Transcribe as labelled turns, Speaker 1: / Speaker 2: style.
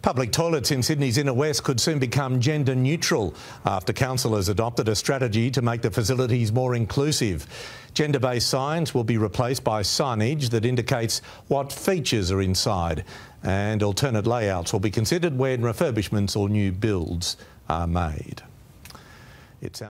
Speaker 1: Public toilets in Sydney's inner west could soon become gender neutral after council has adopted a strategy to make the facilities more inclusive. Gender-based signs will be replaced by signage that indicates what features are inside, and alternate layouts will be considered when refurbishments or new builds are made.